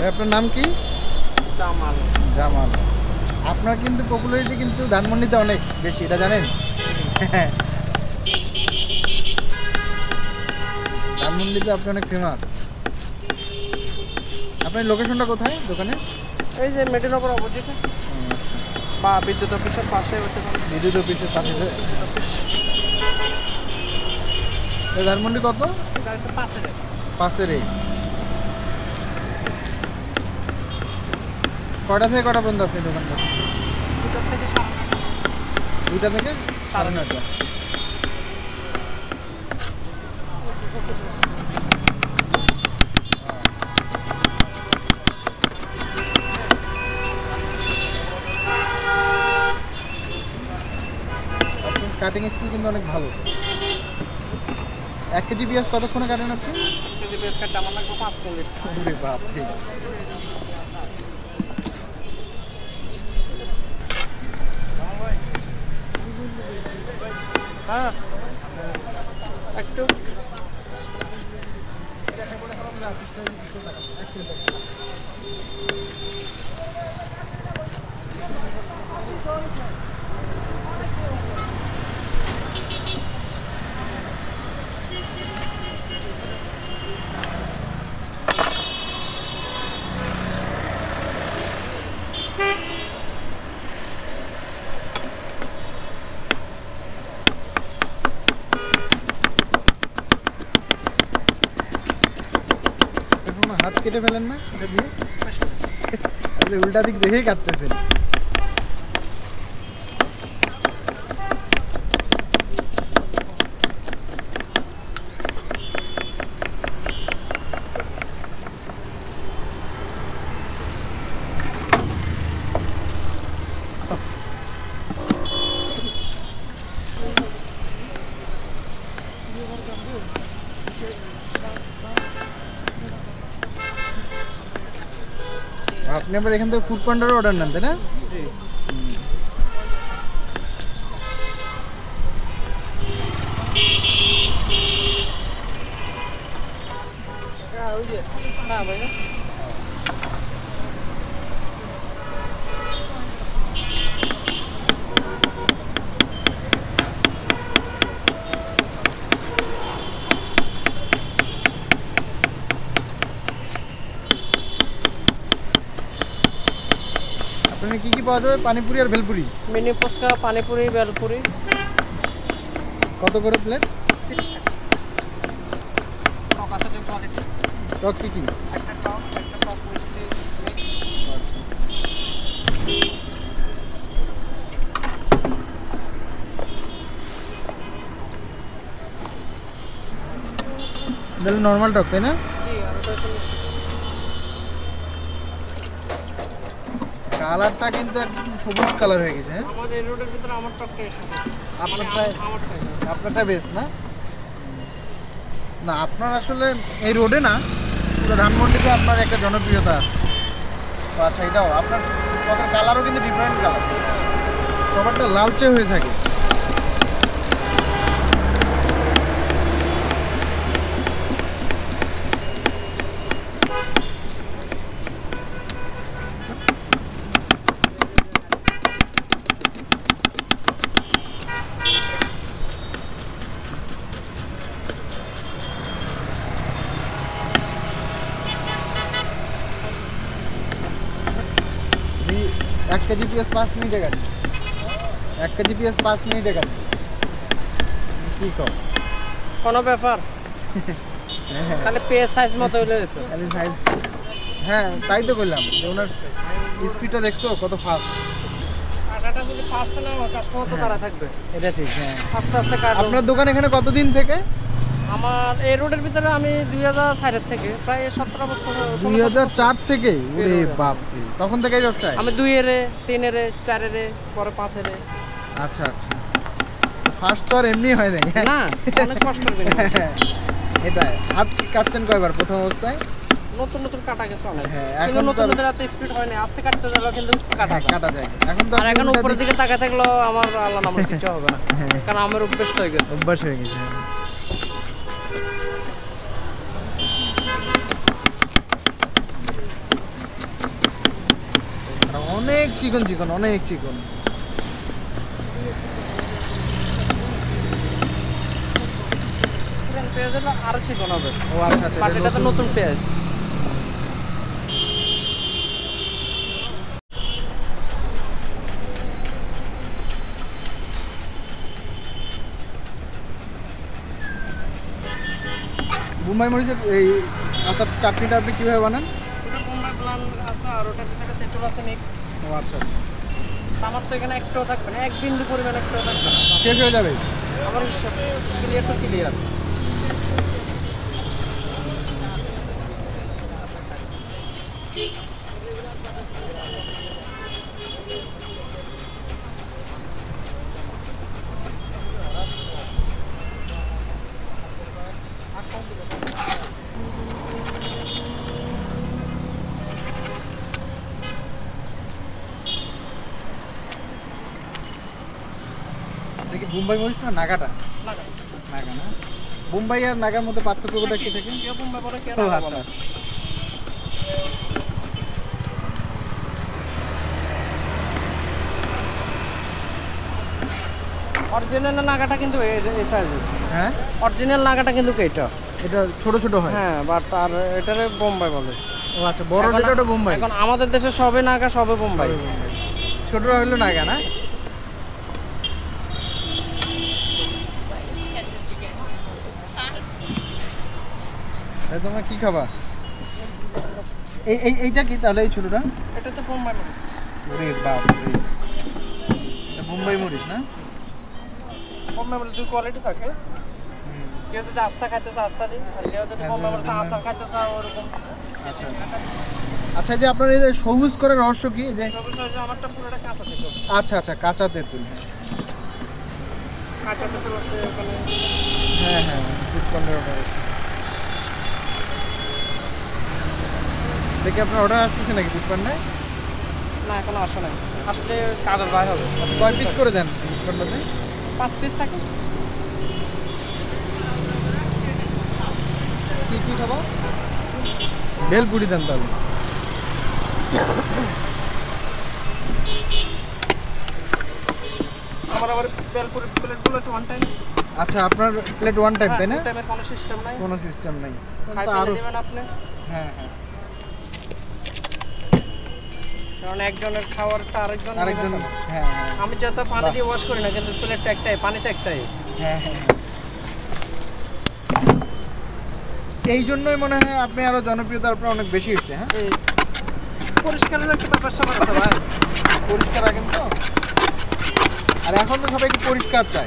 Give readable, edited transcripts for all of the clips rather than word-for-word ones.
আপনার নাম কি? জামাল। জামাল। আপনার কিন্তু পপুলারিটি কিন্তু ধানমন্ডিতে অনেক বেশি, এটা জানেন? ধানমন্ডিতে আপনি অনেক ফেমাস। আপনার লোকেশনটা কোথায় দোকানে? এই যে মেডিনগর অপোজিটে বা বিদ্যুৎ অফিসের পাশে হতে পারে। বিদ্যুৎ অফিসের পাশে। ধানমন্ডি কত? পাশের। কয়টা থেকে কটা পর্যন্ত আপনি দোকান করেন? 2টা থেকে 9:30। কাটিং স্কিল কিন্তু অনেক ভালো। 1 কেজি পেঁয়াজ কতক্ষণে কাটেন আপনি? 1 কেজি পেঁয়াজ কাটতে আমার লাগবে 5 মিনিট। ওরে বাপ রে। হ্যাঁ একটু হাত কেটে ফেলেন না এটা দিয়ে? উল্টা দিক দেখেই কাটতেছেন। আপনি আবার এখান থেকে ফুড পান্ডারও অর্ডার নেন, তাই না? জি। হ্যাঁ ভাই। আপনার কি কি পাওয়া যাবে? পানিপুরি আর ভেলপুরি? মিনি ফুচকা, পানিপুরি, ভেলপুরি। কত করে প্লেট? 30 টাকা। টক আছে যে কোয়ালিটি। টক কি কি? একটা টক মিষ্টি মিক্স। তাহলে নর্মাল টক, তাই না? জি, আর ওটা হচ্ছে মিষ্টি। কালারটা কিন্তু একদম সবুজ কালার হয়ে গেছে। হ্যাঁ, আমার এই রোডের ভিতরে আমার টকটা এসে আপনারটা বেস্ট না? না, আপনার আসলে এই রোডে না, পুরো ধানমন্ডিতে আপনার একটা জনপ্রিয়তা আছে। তো আচ্ছা, এটাও আপনার টকের কালারও কিন্তু ডিফারেন্ট কালার, সবারটা লালচে হয়ে থাকে। एक केजी पेঁয়াজ 5 মিনিটে কাটি। 1 কেজি পেঁয়াজ 5 মিনিটে কাটি। কি কও? কোনো ব্যাপার? তাহলে পেঁয়াজ সাইজ মতো হইলে এসো। খালি সাইজ। হ্যাঁ, তাই তো বললাম যে ওনার স্পিডটা দেখছো কত ফাস্ট। কাটাটা যদি ফাস্ট না হয় কাস্টমার তো তারা থাকবে। এটা ঠিক। হ্যাঁ, আস্তে আস্তে কাটবো। আপনার দোকান এখানে কতদিন থেকে? আমার এই রোডের ভিতরে আমি 2004 থেকে প্রায় 17 বছর। 2004 থেকে? ওরে বাপ রে, তখন থেকেই ব্যবসায়? আমি 2 এর 3 এর 4 এর পরে 5 এর। আচ্ছা আচ্ছা, ফার্স্ট তো আর এমনি হয় নাই না, অনেক কষ্ট করে। এটা হাত কাটছেন কয়বার প্রথম অবস্থায়? নতুন নতুন কাটা গেছে অনেক। হ্যাঁ, কিন্তু এখন নতুন নতুন এত স্পিড হয় না, আস্তে কাটতে গেলে কিন্তু কাটা যায়। এখন তো আর এখন উপরের দিকে তাকায় থাকলেও আমার আল্লাহ নামের কিছু হবে না, কারণ আমার অভ্যাস হয়ে গেছে। অভ্যাস হয়ে গেছে। অনেক চিকন চিকন, অনেক চিকন। পেঁয়াজ হলো আরো চিকন হবে। ও আচ্ছা আচ্ছা, বাট এটা তো নতুন পেঁয়াজ। বোম্বাই মরিচের এই আচার চাটনিটা আপনি কীভাবে বানান? ওটা বোম্বাই প্লান আছে আর ওটার ভিতরে তেঁতুল আছে মিক্স। ও আচ্ছা আচ্ছা, আমার তো এখানে একটাও থাকবে না, এক বিন্দু পরিমাণ একটাও থাকবে না, শেষ হয়ে যাবে। আমার ক্লিয়ার তো ক্লিয়ার। দেখি বোম্বাই মরিচ না নাগাটা? নাগা না। বোম্বাই আর নাগার মধ্যে পার্থক্যটা কি থাকে? কেউ বোম্বাই বলে, কেউ ও নাগা আচ্ছা। বলে। অরিজিনাল নাগাটা কিন্তু এই সাইজের। হ্যাঁ, অরিজিনাল নাগাটা কিন্তু এইটা। এটা ছোট ছোট হয়। হ্যাঁ, বাট আর এটারে বোম্বাই বলে। ও আচ্ছা, বড় যেটা ওটা বোম্বাই। এখন আমাদের দেশে সবে নাগা, সবে বোম্বাই। ছোটরা হইলো নাগা না? তোমরা কি খাবা? এইটা কি তাহলে এই ছোটটা? এটা তো বোম্বাই মরিচ। ওরে বাপ রে, এটা বোম্বাই মরিচ না? বোম্বাই মরিচ দুই কোয়ালিটি থাকে। কেউ যদি আস্তা খাইতে চায় আস্তা দিন, আর কেউ যদি বোম্বাই মরিচ আচার খাইতে চায় ওরকম। আচ্ছা আচ্ছা, যে আপনার এই যে সবুজ করে রহস্য কি? যে আমারটা পুরোটা কাঁচা তেঁতুল। আচ্ছা আচ্ছা, কাঁচা তেঁতুল। কাঁচা তেঁতুল আছে ওখানে। হ্যাঁ হ্যাঁ, ফুডকর্নের অর্ডার। দেখি আপনার অর্ডার আসতেছে নাকি ফুডকর্নে? না, এখনো আসে নাই। আসলে কাগজ বার হবে। কয় পিস করে দেন ফুডকর্নটাতে? 5 পিস থাকে। কি কি খাবো? ভেলপুরি দেন তাহলে। আমার আবার বেলপুরি প্লেটগুলো আছে ওয়ান টাইম। আচ্ছা, আপনার প্লেট ওয়ান টাইম তাই না? টাইমের কোনো সিস্টেম নাই। কোনো সিস্টেম নাই। খাই তো ফেলে আরো দিবেন আপনি। হ্যাঁ হ্যাঁ, কারণ একজনের খাওয়ারটা আরেকজন আরেকজন। নেবে না। হ্যাঁ হ্যাঁ আমি যত পানি দিয়ে ওয়াশ করি না, কিন্তু প্লেটটা একটাই, পানি তো একটাই। হ্যাঁ হ্যাঁ। এই জন্যই মনে হয় আপনি আরো জনপ্রিয়তা আপনার অনেক বেশি হচ্ছে। হ্যাঁ, এই পরিষ্কারের একটা ব্যাপার স্যাপার আছে ভাই। পরিষ্কার রাখেন তো। আর এখন তো সবাই একটু পরিষ্কার চায়।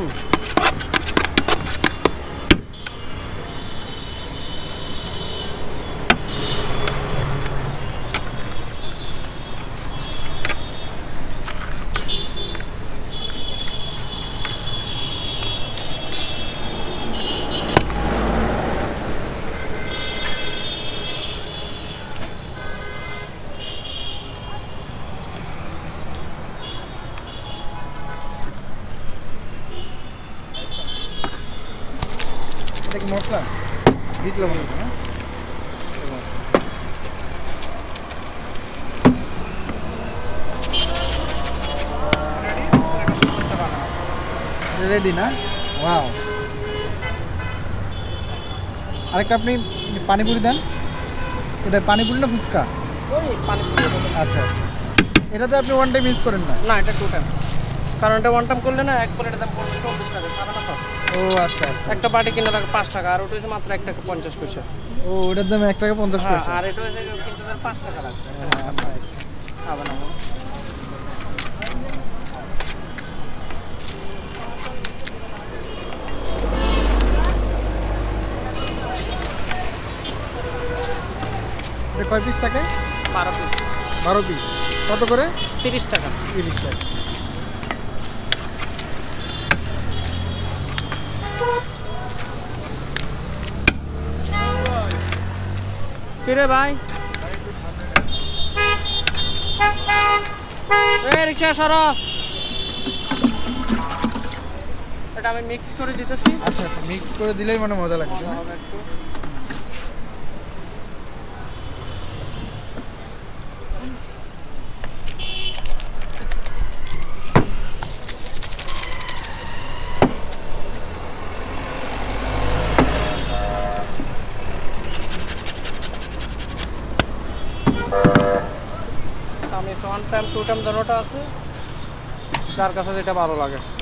এটা কি মশলা বিট লবণ? হ্যাঁ, রেডি না? ওয়াও। আরেকটা আপনি পানিপুরি দেন। এটা পানিপুরি না ফুচকা? ওই পানি পুরি দেবো। আচ্ছা আচ্ছা, এটাতে আপনি ওয়ান টাইম ইউজ করেন না? না, এটা 2 টাইম। কারণ এটা ওয়ান টাইম করলে না, এক প্লেটের দাম পড়বে 24 টাকা। খাবে না তো? ও আচ্ছা আচ্ছা। একটা বাটি কিনে রাখা 5 টাকা, আর ওটা হচ্ছে মাত্র 1 টাকা 50 পয়সা। ও, ওটার দাম 1 টাকা 50 হ্যাঁ, পয়সা। আর এটা হচ্ছে কিনতে তার 5 টাকা লাগবে। আচ্ছা। খাবে না। এটা কয় পিস থাকে? 12 পিস। 12 পিস। কত করে? 30 টাকা। 30 টাকা। কিরে ভাই, রিক্সা সরো। এটা আমি মিক্স করে দিতেছি। আচ্ছা আচ্ছা, মিক্স করে দিলেই মানে মজা লাগবে। একটু আমি 1 টাইম 2 টাইম দোনোটা আছে, যার কাছে যেটা ভালো লাগে।